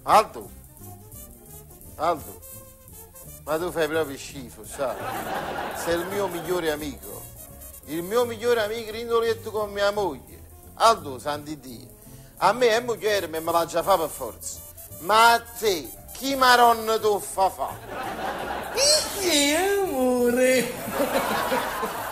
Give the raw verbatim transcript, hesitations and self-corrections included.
Aldo, Aldo, ma tu fai proprio schifo, sai? Sei il mio migliore amico, il mio migliore amico rindoletto con mia moglie. Aldo, santi Dio, a me è moglie me la già fa per forza, ma a te chi maronna tu fa fa? Che amore!